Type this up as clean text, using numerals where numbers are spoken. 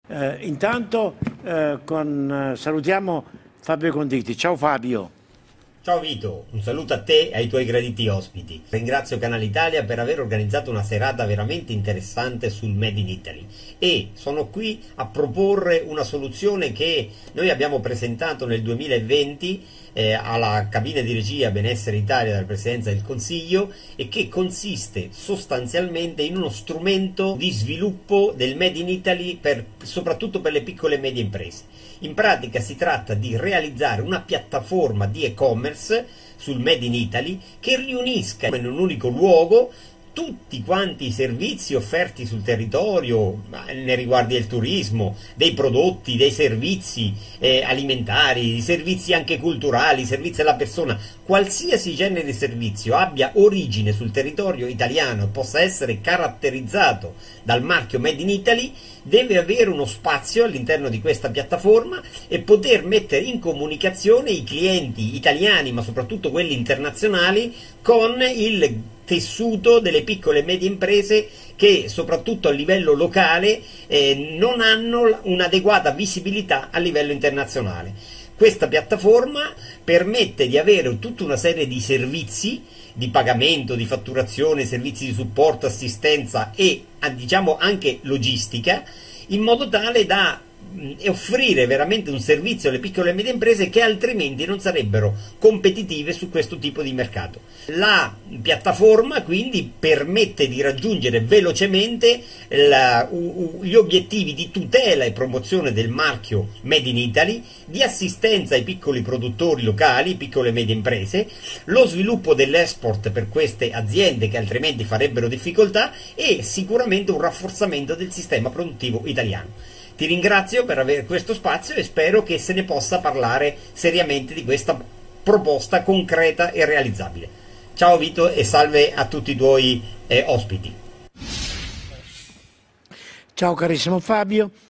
Intanto salutiamo Fabio Conditti. Ciao Fabio. Ciao Vito, un saluto a te e ai tuoi graditi ospiti. Ringrazio Canale Italia per aver organizzato una serata veramente interessante sul Made in Italy e sono qui a proporre una soluzione che noi abbiamo presentato nel 2020 alla cabina di regia Benessere Italia della Presidenza del Consiglio e che consiste sostanzialmente in uno strumento di sviluppo del Made in Italy soprattutto per le piccole e medie imprese. In pratica si tratta di realizzare una piattaforma di e-commerce sul Made in Italy che riunisca in un unico luogo tutti quanti i servizi offerti sul territorio, nei riguardi del turismo, dei prodotti, dei servizi alimentari, i servizi anche culturali, i servizi alla persona, qualsiasi genere di servizio abbia origine sul territorio italiano e possa essere caratterizzato dal marchio Made in Italy, deve avere uno spazio all'interno di questa piattaforma e poter mettere in comunicazione i clienti italiani, ma soprattutto quelli internazionali, con il tessuto delle piccole e medie imprese che soprattutto a livello locale non hanno un'adeguata visibilità a livello internazionale. Questa piattaforma permette di avere tutta una serie di servizi di pagamento, di fatturazione, servizi di supporto, assistenza e diciamo anche logistica, in modo tale da offrire veramente un servizio alle piccole e medie imprese che altrimenti non sarebbero competitive su questo tipo di mercato. La piattaforma quindi permette di raggiungere velocemente gli obiettivi di tutela e promozione del marchio Made in Italy, di assistenza ai piccoli produttori locali, piccole e medie imprese, lo sviluppo dell'export per queste aziende che altrimenti farebbero difficoltà e sicuramente un rafforzamento del sistema produttivo italiano. Ti ringrazio per avere questo spazio e spero che se ne possa parlare seriamente di questa proposta concreta e realizzabile. Ciao Vito e salve a tutti i tuoi ospiti. Ciao carissimo Fabio.